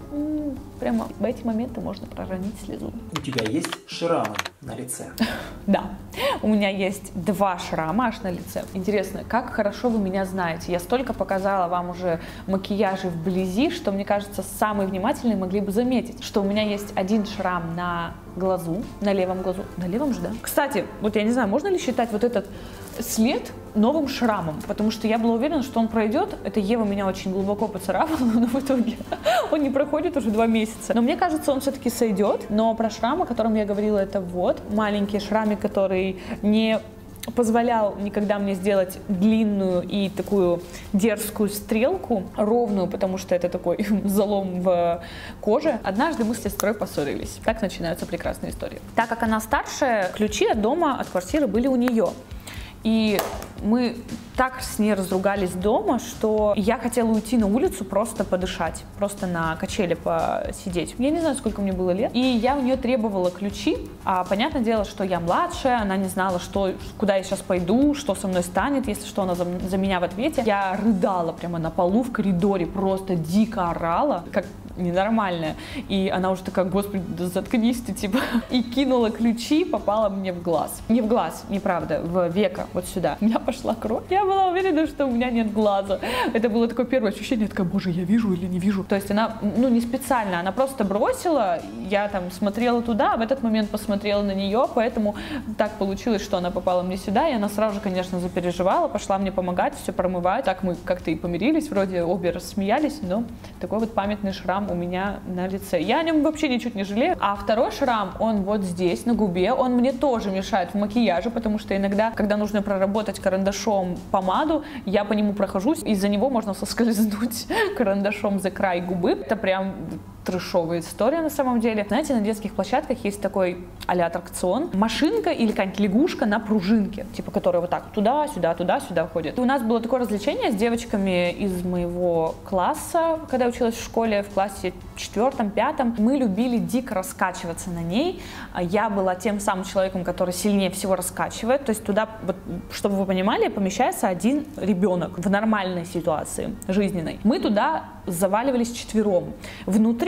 Speaker 1: Прямо в эти моменты можно проронить слезу.
Speaker 2: У тебя есть шрамы на лице?
Speaker 1: Да, у меня есть 2 шрама аж на лице. Интересно, как хорошо вы меня знаете. Я столько показала вам уже макияжей вблизи, что, мне кажется, самые внимательные могли бы заметить, что у меня есть 1 шрам на глазу, на левом глазу. На левом же, да? Кстати, вот я не знаю, можно ли считать вот этот след новым шрамом, потому что я была уверена, что он пройдет. Это Ева меня очень глубоко поцарапала, но в итоге он не проходит уже 2 месяца. Но мне кажется, он все-таки сойдет. Но про шрам, о котором я говорила, это вот маленький шрамик, который не позволял никогда мне сделать длинную и такую дерзкую стрелку, ровную, потому что это такой залом в коже. Однажды мы с сестрой поссорились. Так начинаются прекрасные истории. Так как она старшая, ключи от дома, от квартиры были у нее. И мы так с ней разругались дома, что я хотела уйти на улицу просто подышать, просто на качели посидеть. Я не знаю, сколько мне было лет. И я у нее требовала ключи. А понятное дело, что я младшая, она не знала, куда я сейчас пойду, что со мной станет, если что, она за меня в ответе. Я рыдала прямо на полу в коридоре, просто дико орала, как ненормальная. И она уже такая: «Господи, да заткнись ты», типа. И кинула ключи, попала мне в глаз. Не в глаз, неправда, в веко, вот сюда. У меня пошла кровь. Я была уверена, что у меня нет глаза. Это было такое первое ощущение, такая: «Боже, я вижу или не вижу?» То есть она, не специально, она просто бросила, я там смотрела туда, а в этот момент посмотрела на нее, поэтому так получилось, что она попала мне сюда, и она сразу же, конечно, запереживала, пошла мне помогать, все промывать. Так мы как-то и помирились, вроде обе рассмеялись, но такой вот памятный шрам у меня на лице. Я о нем вообще ничуть не жалею. А 2 шрам, он вот здесь, на губе, он мне тоже мешает в макияже, потому что иногда, когда нужно проработать карандашом помаду, я по нему прохожусь, из-за него можно соскользнуть карандашом за край губы. Это прям трэшовая история на самом деле. Знаете, на детских площадках есть такой а-ля аттракцион. Машинка или какая-нибудь лягушка на пружинке, типа, которая вот так туда-сюда ходит. И у нас было такое развлечение с девочками из моего класса, когда я училась в школе, в классе 4-5. Мы любили дико раскачиваться на ней. Я была тем самым человеком, который сильнее всего раскачивает. То есть туда, вот, чтобы вы понимали, помещается 1 ребенок в нормальной ситуации жизненной. Мы туда заваливались 4. Внутрь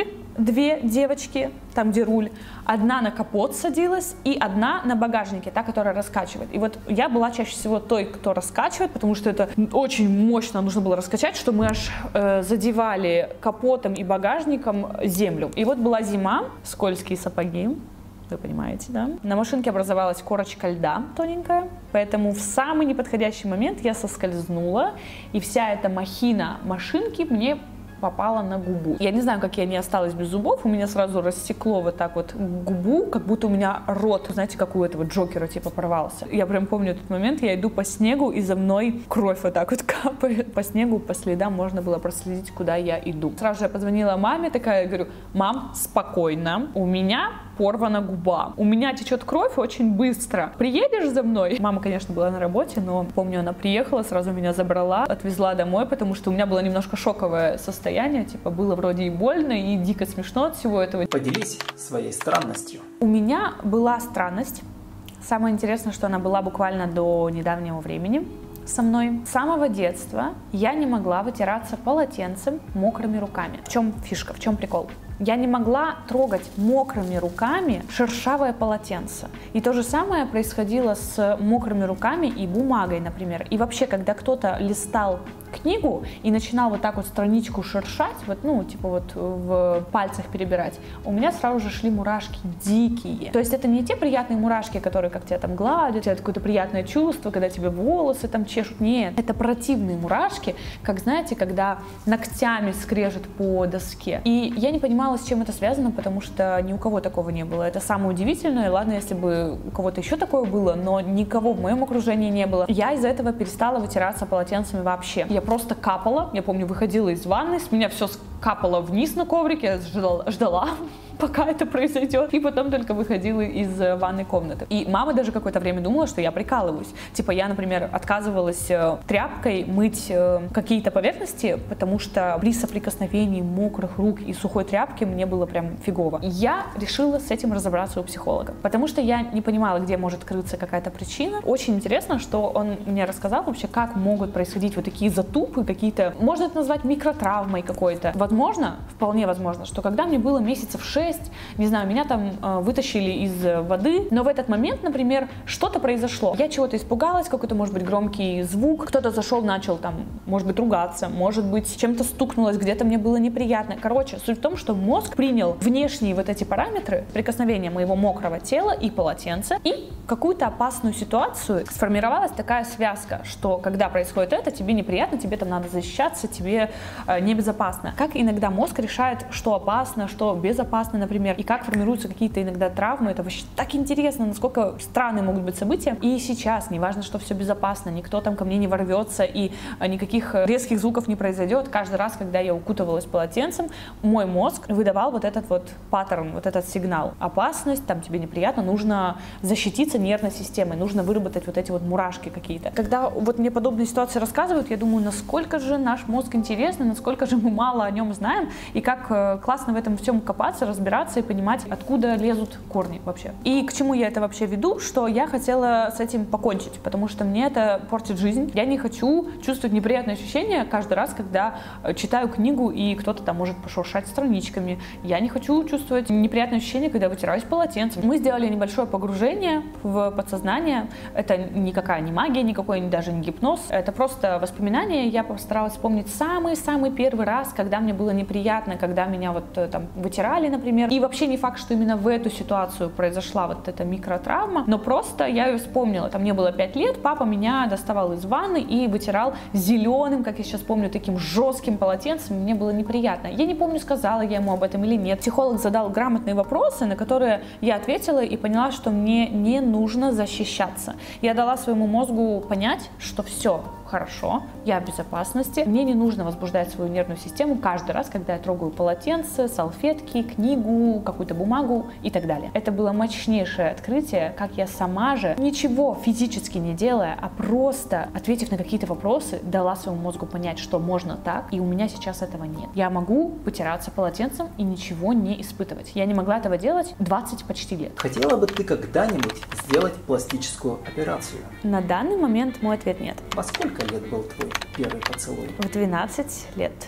Speaker 1: две девочки, там где руль, одна на капот садилась и одна на багажнике, та, которая раскачивает. И вот я была чаще всего той, кто раскачивает, потому что это очень мощно нужно было раскачать, что мы аж задевали капотом и багажником землю. И вот была зима, скользкие сапоги, вы понимаете, да? На машинке образовалась корочка льда тоненькая, поэтому в самый неподходящий момент я соскользнула, и вся эта махина машинки мне попала на губу. Я не знаю, как я не осталась без зубов, у меня сразу рассекло вот так вот губу, как будто у меня рот, знаете, как у этого Джокера типа порвался. Я прям помню этот момент, я иду по снегу, и за мной кровь вот так вот капает. По снегу, по следам можно было проследить, куда я иду. Сразу же я позвонила маме, такая, говорю: мам, спокойно, у меня порвана губа, у меня течет кровь очень быстро, приедешь за мной? Мама, конечно, была на работе, но помню, она приехала, сразу меня забрала, отвезла домой, потому что у меня было немножко шоковое состояние, типа было вроде и больно, и дико смешно от всего этого.
Speaker 2: Поделись своей странностью.
Speaker 1: У меня была странность, самое интересное, что она была буквально до недавнего времени со мной. С самого детства я не могла вытираться полотенцем мокрыми руками. В чем фишка, в чем прикол? Я не могла трогать мокрыми руками шершавое полотенце. И то же самое происходило с мокрыми руками и бумагой, например. И вообще, когда кто-то листал книгу и начинал вот так вот страничку шершать, вот, ну, типа вот в пальцах перебирать, у меня сразу же шли мурашки дикие. То есть это не те приятные мурашки, которые как тебя там гладят, это какое-то приятное чувство, когда тебе волосы там чешут. Нет, это противные мурашки, как, знаете, когда ногтями скрежет по доске. И я не понимала, с чем это связано, потому что ни у кого такого не было. Это самое удивительное. Ладно, если бы у кого-то еще такое было, но никого в моем окружении не было. Я из-за этого перестала вытираться полотенцами вообще. Я просто капала. Я помню, выходила из ванны, с меня все капало вниз на коврике, ждала, пока это произойдет, и потом только выходила из ванной комнаты. И мама даже какое-то время думала, что я прикалываюсь. Типа я, например, отказывалась тряпкой мыть какие-то поверхности, потому что при соприкосновении мокрых рук и сухой тряпки мне было прям фигово. И я решила с этим разобраться у психолога, потому что я не понимала, где может крыться какая-то причина. Очень интересно, что он мне рассказал вообще, как могут происходить вот такие затупы, какие-то, можно это назвать микротравмой какой-то. Возможно, вполне возможно, что когда мне было месяцев 6, не знаю, меня там вытащили из воды, но в этот момент, например, что-то произошло. Я чего-то испугалась, какой-то, может быть, громкий звук, кто-то зашел, начал там, может быть, ругаться, может быть, чем-то стукнулось, где-то мне было неприятно. Короче, суть в том, что мозг принял внешние вот эти параметры прикосновения моего мокрого тела и полотенца, и какую-то опасную ситуацию. Сформировалась такая связка, что когда происходит это, тебе неприятно, тебе там надо защищаться, тебе небезопасно. Как иногда мозг решает, что опасно, что безопасно, например, и как формируются какие-то иногда травмы. Это вообще так интересно, насколько странные могут быть события. И сейчас, неважно, что все безопасно, никто там ко мне не ворвется, и никаких резких звуков не произойдет. Каждый раз, когда я укутывалась полотенцем, мой мозг выдавал вот этот вот паттерн, вот этот сигнал. Опасность, там тебе неприятно, нужно защититься нервной системой, нужно выработать вот эти вот мурашки какие-то. Когда вот мне подобные ситуации рассказывают, я думаю, насколько же наш мозг интересный, насколько же мы мало о нем знаем, и как классно в этом всем копаться, разбираться и понимать, откуда лезут корни вообще. И к чему я это вообще веду, что я хотела с этим покончить, потому что мне это портит жизнь. Я не хочу чувствовать неприятные ощущения каждый раз, когда читаю книгу и кто-то там может пошуршать страничками. Я не хочу чувствовать неприятные ощущения, когда вытираюсь полотенцем. Мы сделали небольшое погружение в подсознание. Это никакая не магия, никакой даже не гипноз. Это просто воспоминания. Я постаралась вспомнить самый-самый первый раз, когда мне было неприятно, когда меня вот там вытирали, например. И вообще не факт, что именно в эту ситуацию произошла вот эта микротравма, но просто я ее вспомнила. Там мне было 5 лет, папа меня доставал из ванны и вытирал зеленым, как я сейчас помню, таким жестким полотенцем. Мне было неприятно. Я не помню, сказала я ему об этом или нет. Психолог задал грамотные вопросы, на которые я ответила и поняла, что мне не нужно защищаться. Я дала своему мозгу понять, что все хорошо, я в безопасности, мне не нужно возбуждать свою нервную систему каждый раз, когда я трогаю полотенце, салфетки, книгу, какую-то бумагу и так далее. Это было мощнейшее открытие, как я сама же, ничего физически не делая, а просто ответив на какие-то вопросы, дала своему мозгу понять, что можно так, и у меня сейчас этого нет. Я могу потираться полотенцем и ничего не испытывать. Я не могла этого делать 20 почти лет.
Speaker 2: Хотела бы ты когда-нибудь сделать пластическую операцию?
Speaker 1: На данный момент мой ответ нет.
Speaker 2: Во сколько лет был твой первый поцелуй?
Speaker 1: В 12 лет.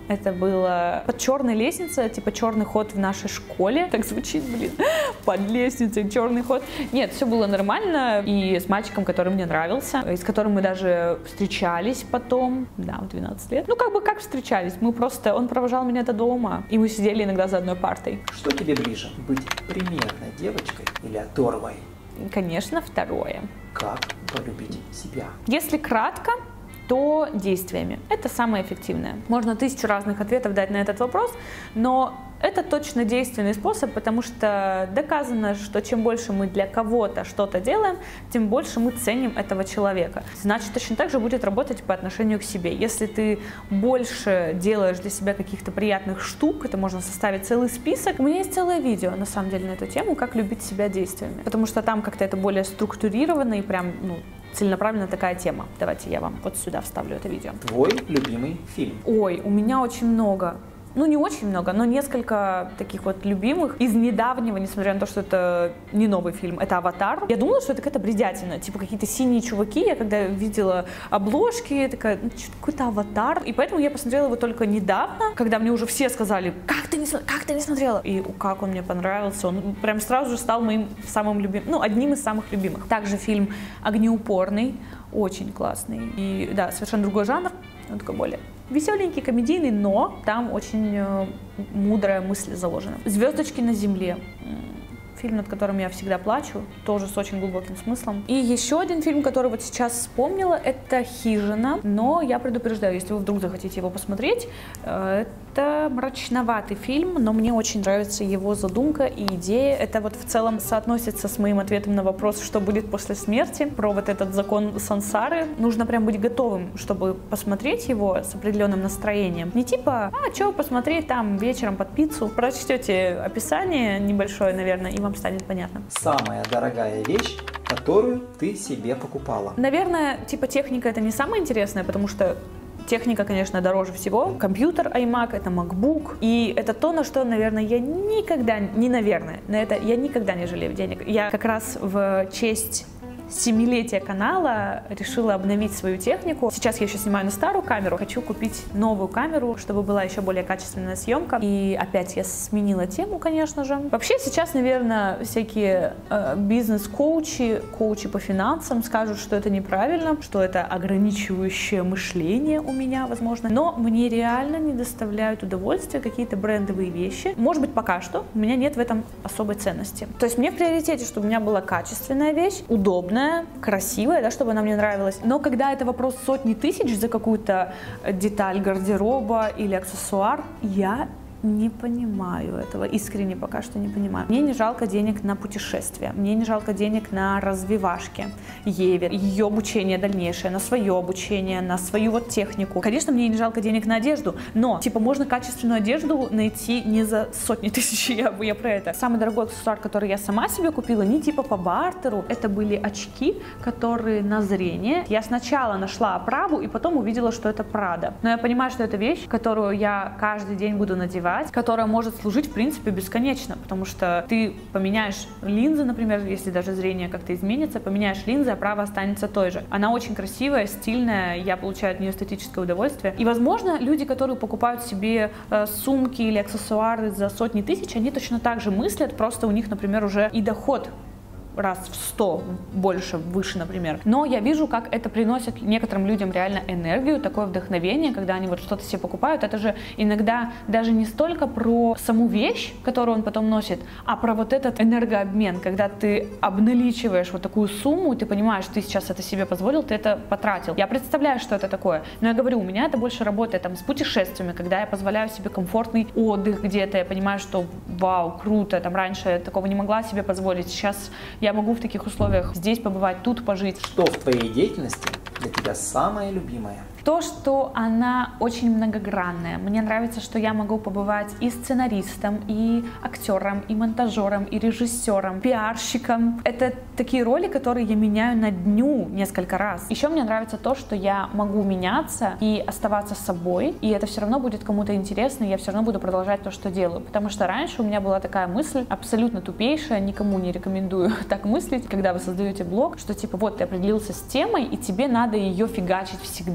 Speaker 1: Это было под черной лестницей, типа черный ход в нашей школе. Так звучит, блин, под лестницей черный ход. Нет, все было нормально. И с мальчиком, который мне нравился, и с которым мы даже встречались потом, да, в 12 лет. Ну, как встречались? Он провожал меня до дома, и мы сидели иногда за одной партой.
Speaker 2: Что тебе ближе, быть примерной девочкой или оторвой?
Speaker 1: Конечно, второе.
Speaker 2: Как полюбить себя?
Speaker 1: Если кратко, то действиями. Это самое эффективное. Можно 1000 разных ответов дать на этот вопрос, но это точно действенный способ, потому что доказано, что чем больше мы для кого-то что-то делаем, тем больше мы ценим этого человека. Значит, точно так же будет работать по отношению к себе. Если ты больше делаешь для себя каких-то приятных штук, это можно составить целый список. У меня есть целое видео, на самом деле, на эту тему, как любить себя действиями. Потому что там как-то это более структурировано и прям, целенаправленно такая тема. Давайте я вам вот сюда вставлю это видео.
Speaker 2: Твой любимый фильм?
Speaker 1: Ой, у меня очень много. Ну, не очень много, но несколько таких вот любимых. Из недавнего, несмотря на то, что это не новый фильм, это «Аватар». Я думала, что это какая-то бредятина, типа какие-то синие чуваки. Я когда видела обложки, я такая, что какой-то «Аватар». И поэтому я посмотрела его только недавно, когда мне уже все сказали, как ты не смотрела? И как он мне понравился. Он прям сразу же стал моим самым любимым, одним из самых любимых. Также фильм «Огнеупорный», очень классный. И да, совершенно другой жанр, он такой более веселенький, комедийный, но там очень мудрая мысль заложена. «Звездочки на земле». Фильм, над которым я всегда плачу, тоже с очень глубоким смыслом. И еще один фильм, который вот сейчас вспомнила, это «Хижина». Но я предупреждаю, если вы вдруг захотите его посмотреть, это мрачноватый фильм, но мне очень нравится его задумка и идея. Это вот в целом соотносится с моим ответом на вопрос, что будет после смерти, про вот этот закон сансары. Нужно прям быть готовым, чтобы посмотреть его с определенным настроением. Не типа, что посмотреть там вечером под пиццу. Прочтете описание небольшое, наверное, и вам станет понятно.
Speaker 2: Самая дорогая вещь, которую ты себе покупала?
Speaker 1: Наверное, типа техника это не самое интересное, потому что техника, конечно, дороже всего. Компьютер iMac, это MacBook. И это то, на что, наверное, я никогда не жалею денег. Я как раз в честь 7-летия канала решила обновить свою технику. Сейчас я еще снимаю на старую камеру. Хочу купить новую камеру, чтобы была еще более качественная съемка. И опять я сменила тему, конечно же. Вообще сейчас, наверное, всякие бизнес-коучи, коучи по финансам скажут, что это неправильно, что это ограничивающее мышление у меня, возможно. Но мне реально не доставляют удовольствия какие-то брендовые вещи. Может быть, пока что у меня нет в этом особой ценности. То есть мне в приоритете, чтобы у меня была качественная вещь, удобная, красивая, да, чтобы она мне нравилась. Но когда это вопрос сотни тысяч за какую-то деталь гардероба или аксессуар, я не понимаю этого, искренне пока что не понимаю. Мне не жалко денег на путешествия, мне не жалко денег на развивашки, Еве, ее обучение дальнейшее, на свое обучение, на свою вот технику. Конечно, мне не жалко денег на одежду, но, типа, можно качественную одежду найти не за сотни тысяч, я про это. Самый дорогой аксессуар, который я сама себе купила, не типа по бартеру, это были очки, которые на зрение. Я сначала нашла оправу и потом увидела, что это Prada. Но я понимаю, что это вещь, которую я каждый день буду надевать, которая может служить, в принципе, бесконечно, потому что ты поменяешь линзы, например, если даже зрение как-то изменится, поменяешь линзы, оправа останется той же. Она очень красивая, стильная, я получаю от нее эстетическое удовольствие. И, возможно, люди, которые покупают себе сумки или аксессуары за сотни тысяч, они точно так же мыслят, просто у них, например, уже и доход раз в 100 больше, выше, например. Но я вижу, как это приносит некоторым людям реально энергию, такое вдохновение, когда они вот что-то себе покупают. Это же иногда даже не столько про саму вещь, которую он потом носит, а про вот этот энергообмен, когда ты обналичиваешь вот такую сумму, и ты понимаешь, ты сейчас это себе позволил, ты это потратил. Я представляю, что это такое. Но я говорю, у меня это больше работает там с путешествиями, когда я позволяю себе комфортный отдых где-то, я понимаю, что вау, круто, там раньше я такого не могла себе позволить, сейчас я могу в таких условиях здесь побывать, тут пожить.
Speaker 2: Что в твоей деятельности для тебя самое любимое?
Speaker 1: То, что она очень многогранная. Мне нравится, что я могу побывать и сценаристом, и актером, и монтажером, и режиссером, пиарщиком. Это такие роли, которые я меняю на дню несколько раз. Еще мне нравится то, что я могу меняться и оставаться собой, и это все равно будет кому-то интересно, и я все равно буду продолжать то, что делаю. Потому что раньше у меня была такая мысль, абсолютно тупейшая, никому не рекомендую так мыслить, когда вы создаете блог, что типа вот ты определился с темой, и тебе надо ее фигачить всегда. Вот у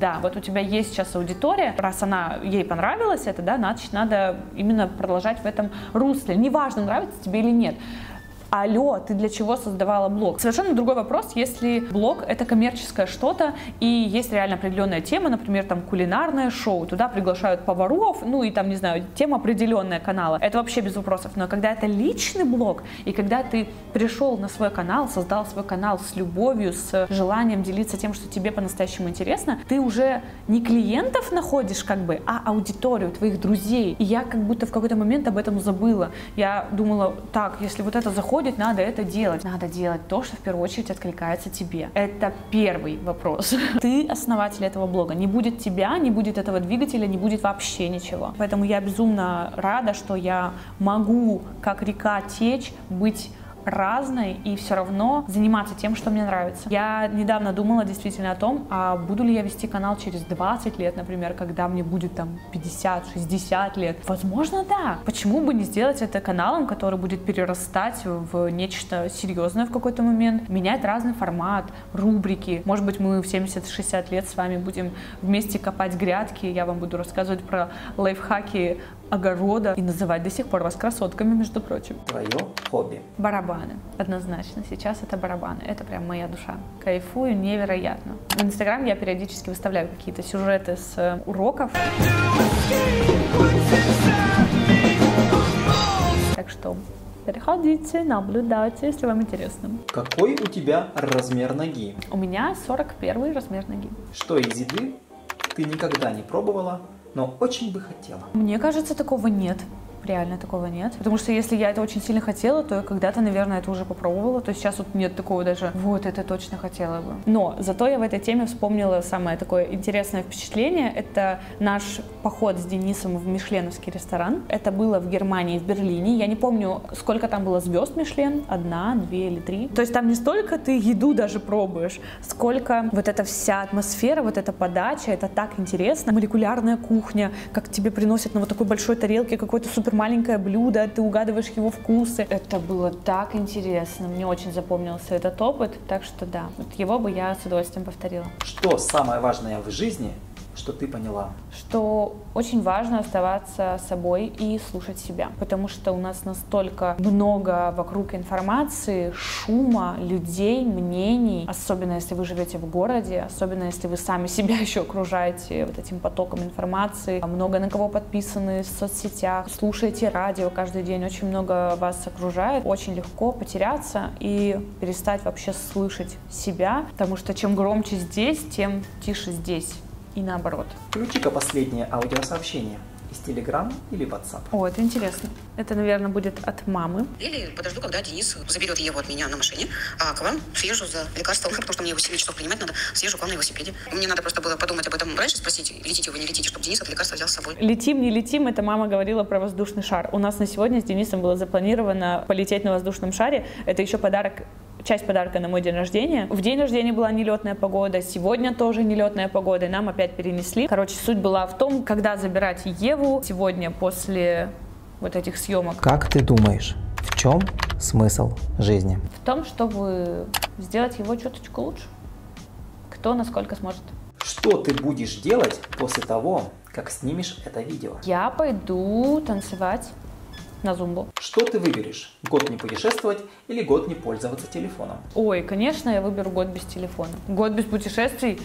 Speaker 1: тебя есть сейчас аудитория, раз она ей понравилась это, да, значит, надо именно продолжать в этом русле. Неважно, нравится тебе или нет. Алло, ты для чего создавала блог? Совершенно другой вопрос, если блог — это коммерческое что-то, и есть реально определенная тема, например, там кулинарное шоу, туда приглашают поваров, ну и там, не знаю, тема определенная канала. Это вообще без вопросов. Но когда это личный блог, и когда ты пришел на свой канал, создал свой канал с любовью, с желанием делиться тем, что тебе по-настоящему интересно, ты уже не клиентов находишь как бы, а аудиторию, твоих друзей. И я как будто в какой-то момент об этом забыла. Я думала, так, если вот это заходит, надо это делать. Надо делать то, что в первую очередь откликается тебе. Это первый вопрос. Ты основатель этого блога. Не будет тебя, не будет этого двигателя, не будет вообще ничего. Поэтому я безумно рада, что я могу, как река, течь, быть разной и все равно заниматься тем, что мне нравится. Я недавно думала действительно о том, а буду ли я вести канал через 20 лет, например, когда мне будет там 50-60 лет. Возможно, да. Почему бы не сделать это каналом, который будет перерастать в нечто серьезное в какой-то момент, менять разный формат, рубрики. Может быть, мы в 70-60 лет с вами будем вместе копать грядки, я вам буду рассказывать про лайфхаки огорода и называть до сих пор вас красотками, между прочим.
Speaker 2: Твое хобби.
Speaker 1: Барабаны. Однозначно. Сейчас это барабаны. Это прям моя душа. Кайфую невероятно. В Инстаграм я периодически выставляю какие-то сюжеты с уроков. Так что переходите, наблюдайте, если вам интересно.
Speaker 2: Какой у тебя размер ноги?
Speaker 1: У меня 41 размер ноги.
Speaker 2: Что из еды ты никогда не пробовала, но очень бы хотела?
Speaker 1: Мне кажется, такого нет. Реально такого нет. Потому что если я это очень сильно хотела, то я когда-то, наверное, это уже попробовала. То есть сейчас вот нет такого даже, вот это точно хотела бы. Но зато я в этой теме вспомнила самое такое интересное впечатление. Это наш поход с Денисом в мишленовский ресторан. Это было в Германии, в Берлине. Я не помню, сколько там было звезд Мишлен. 1, 2 или 3. То есть там не столько ты еду даже пробуешь, сколько вот эта вся атмосфера, вот эта подача. Это так интересно. Молекулярная кухня, как тебе приносят на вот такой большой тарелке какой-то супер маленькое блюдо, ты угадываешь его вкусы. Это было так интересно. Мне очень запомнился этот опыт, так что да, вот его бы я с удовольствием повторила.
Speaker 2: Что самое важное в жизни, что ты поняла?
Speaker 1: Что очень важно оставаться собой и слушать себя, потому что у нас настолько много вокруг информации, шума, людей, мнений, особенно если вы живете в городе, особенно если вы сами себя еще окружаете вот этим потоком информации, много на кого подписаны в соцсетях, слушаете радио каждый день, очень много вас окружает, очень легко потеряться и перестать вообще слышать себя, потому что чем громче здесь, тем тише здесь. И наоборот.
Speaker 2: Включи-ка последнее аудиосообщение из Telegram или WhatsApp.
Speaker 1: О, это интересно. Это, наверное, будет от мамы.
Speaker 3: Или подожду, когда Денис заберет Еву от меня на машине, а к вам съезжу за лекарством, потому что мне его 7 часов принимать надо, съезжу к вам на велосипеде. Мне надо просто было подумать об этом раньше, спросить, летите вы, не летите, чтобы Денис от лекарства взял с собой.
Speaker 1: Летим, не летим, это мама говорила про воздушный шар. У нас на сегодня с Денисом было запланировано полететь на воздушном шаре. Это еще подарок, часть подарка на мой день рождения. В день рождения была нелетная погода, сегодня тоже нелетная погода, и нам опять перенесли. Короче, суть была в том, когда забирать Еву сегодня после вот этих съемок.
Speaker 2: Как ты думаешь, в чем смысл жизни?
Speaker 1: В том, чтобы сделать его чуточку лучше. Кто насколько сможет.
Speaker 2: Что ты будешь делать после того, как снимешь это видео?
Speaker 1: Я пойду танцевать на зумбу.
Speaker 2: Что ты выберешь? Год не путешествовать или год не пользоваться телефоном?
Speaker 1: Ой, конечно, я выберу год без телефона. Год без путешествий?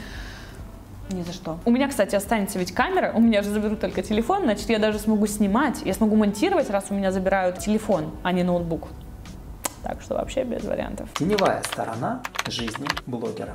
Speaker 1: Ни за что. У меня, кстати, останется ведь камера, у меня же заберут только телефон, значит, я даже смогу снимать, я смогу монтировать, раз у меня забирают телефон, а не ноутбук. Так что вообще без вариантов.
Speaker 2: Теневая сторона жизни блогера.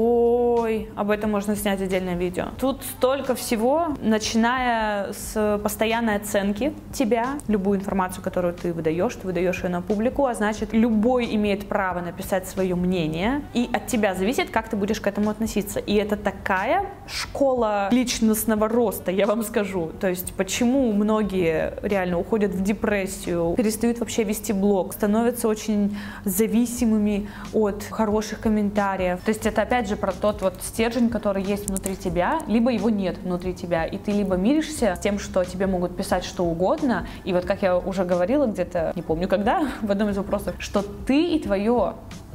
Speaker 1: Ой, об этом можно снять отдельное видео. Тут столько всего, начиная с постоянной оценки тебя, любую информацию, которую ты выдаешь ее на публику, а значит, любой имеет право написать свое мнение, и от тебя зависит, как ты будешь к этому относиться. И это такая школа личностного роста, я вам скажу. То есть, почему многие реально уходят в депрессию, перестают вообще вести блог, становятся очень зависимыми от хороших комментариев. То есть, это опять же про тот вот стержень, который есть внутри тебя, либо его нет внутри тебя, и ты либо миришься с тем, что тебе могут писать что угодно, и вот как я уже говорила где-то, не помню когда, в одном из вопросов, что ты и твое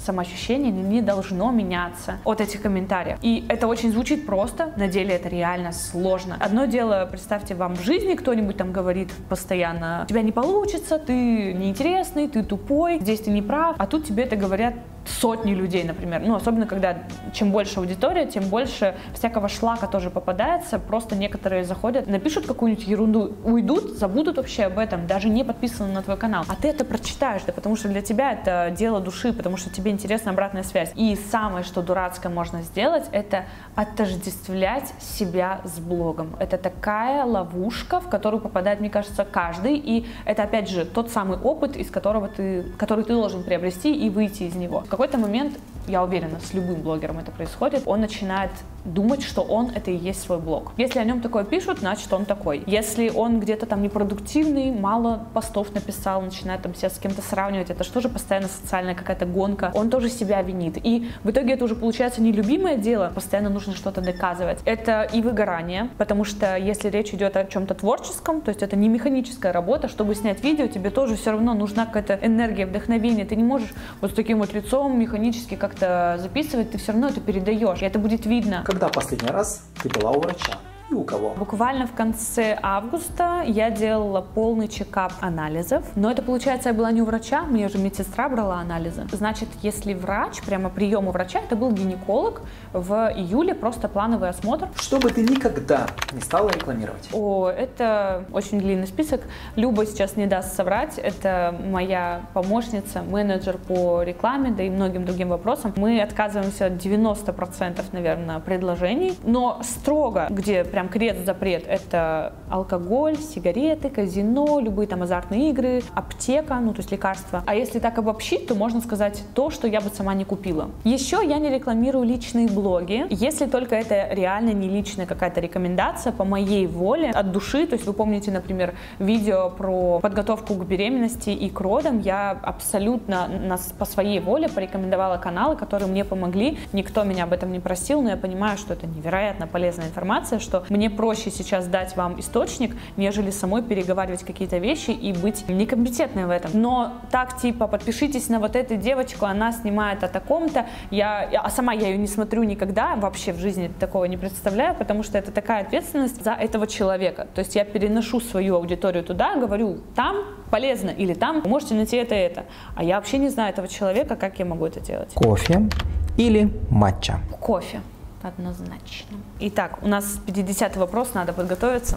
Speaker 1: самоощущение не должно меняться от этих комментариев. И это очень звучит просто, на деле это реально сложно. Одно дело, представьте, вам в жизни кто-нибудь там говорит постоянно: у тебя не получится, ты неинтересный, ты тупой, здесь ты не прав, а тут тебе это говорят сотни людей, например. Ну, особенно, когда чем больше аудитория, тем больше всякого шлака тоже попадается. Просто некоторые заходят, напишут какую-нибудь ерунду, уйдут, забудут вообще об этом, даже не подписаны на твой канал. А ты это прочитаешь, да, потому что для тебя это дело души, потому что тебе интересна обратная связь. И самое, что дурацкое можно сделать, это отождествлять себя с блогом. Это такая ловушка, в которую попадает, мне кажется, каждый. И это, опять же, тот самый опыт, который ты должен приобрести и выйти из него. В какой-то момент, я уверена, с любым блогером это происходит, он начинает думать, что он — это и есть свой блог. Если о нем такое пишут, значит он такой. Если он где-то там непродуктивный, мало постов написал, начинает там себя с кем-то сравнивать, это что же постоянно социальная какая-то гонка, он тоже себя винит. И в итоге это уже получается нелюбимое дело, постоянно нужно что-то доказывать. Это и выгорание, потому что если речь идет о чем-то творческом, то есть это не механическая работа, чтобы снять видео, тебе тоже все равно нужна какая-то энергия, вдохновение. Ты не можешь вот с таким вот лицом механически как-то записывать, ты все равно это передаешь, и это будет видно.
Speaker 2: Когда последний раз ты была у врача? И у кого?
Speaker 1: Буквально в конце августа я делала полный чекап анализов, но это, получается, я была не у врача, мне уже медсестра брала анализы. Значит, если врач, прямо прием у врача, это был гинеколог, в июле просто плановый осмотр.
Speaker 2: Что бы ты никогда не стала рекламировать?
Speaker 1: О, это очень длинный список. Люба сейчас не даст соврать, это моя помощница, менеджер по рекламе, да и многим другим вопросам. Мы отказываемся от 90%, наверное, предложений, но строго, где прям крест-запрет, это алкоголь, сигареты, казино, любые там азартные игры, аптека, ну то есть лекарства. А если так обобщить, то можно сказать то, что я бы сама не купила. Еще я не рекламирую личные блоги, если только это реально не личная какая-то рекомендация по моей воле, от души. То есть вы помните, например, видео про подготовку к беременности и к родам, я абсолютно по своей воле порекомендовала каналы, которые мне помогли. Никто меня об этом не просил, но я понимаю, что это невероятно полезная информация, что мне проще сейчас дать вам источник, нежели самой переговаривать какие-то вещи и быть некомпетентной в этом. Но так типа подпишитесь на вот эту девочку, она снимает о таком-то, а сама я ее не смотрю никогда, вообще в жизни такого не представляю, потому что это такая ответственность за этого человека. То есть я переношу свою аудиторию туда, говорю, там полезно или там можете найти это и это. А я вообще не знаю этого человека, как я могу это делать.
Speaker 4: Кофе или матча?
Speaker 1: Кофе. Однозначно. Итак, у нас 50-й вопрос, надо подготовиться.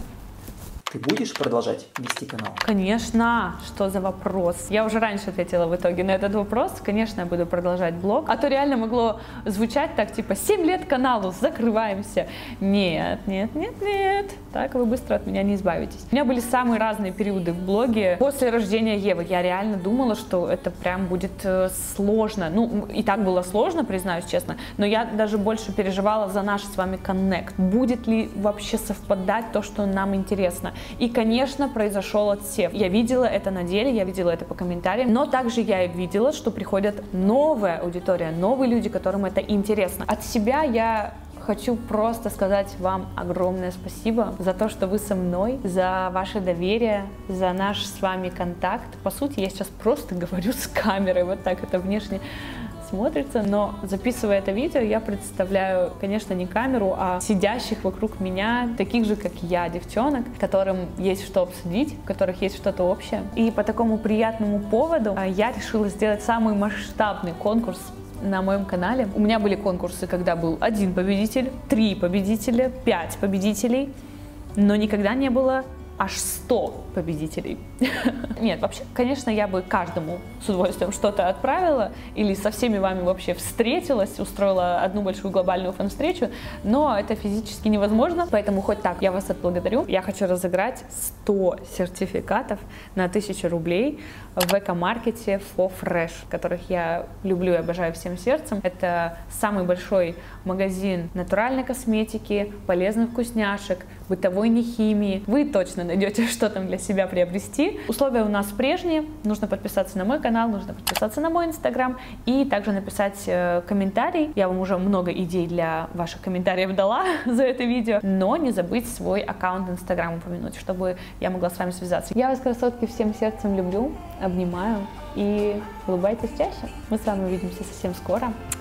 Speaker 2: Ты будешь продолжать вести канал?
Speaker 1: Конечно, что за вопрос? Я уже раньше ответила в итоге на этот вопрос. Конечно, я буду продолжать блог. А то реально могло звучать так, типа, 7 лет каналу, закрываемся. Нет. Так вы быстро от меня не избавитесь. У меня были самые разные периоды в блоге. После рождения Евы я реально думала, что это прям будет сложно. Ну, и так было сложно, признаюсь честно. Но я даже больше переживала за наш с вами коннект. Будет ли вообще совпадать то, что нам интересно? И, конечно, произошел отсев. Я видела это на деле, я видела это по комментариям, но также я и видела, что приходит новая аудитория, новые люди, которым это интересно. От себя я хочу просто сказать вам огромное спасибо за то, что вы со мной, за ваше доверие, за наш с вами контакт. По сути, я сейчас просто говорю с камерой, вот так это внешне смотрится, но записывая это видео, я представляю, конечно, не камеру, а сидящих вокруг меня, таких же, как я, девчонок, которым есть что обсудить, у которых есть что-то общее. И по такому приятному поводу я решила сделать самый масштабный конкурс на моем канале. У меня были конкурсы, когда был 1 победитель, 3 победителя, 5 победителей, но никогда не было аж 100 победителей. Нет, вообще, конечно, я бы каждому с удовольствием что-то отправила или со всеми вами вообще встретилась, устроила одну большую глобальную фан-встречу, но это физически невозможно, поэтому хоть так я вас отблагодарю. Я хочу разыграть 100 сертификатов на 1000 рублей в эко-маркете FoFresh, которых я люблю и обожаю всем сердцем. Это самый большой магазин натуральной косметики, полезных вкусняшек, бытовой нехимии. Вы точно найдете, что там для себя приобрести. Условия у нас прежние. Нужно подписаться на мой канал, нужно подписаться на мой инстаграм и также написать комментарий. Я вам уже много идей для ваших комментариев дала за это видео, но не забыть свой аккаунт инстаграм упомянуть, чтобы я могла с вами связаться. Я вас, красотки, всем сердцем люблю, обнимаю и улыбайтесь чаще. Мы с вами увидимся совсем скоро.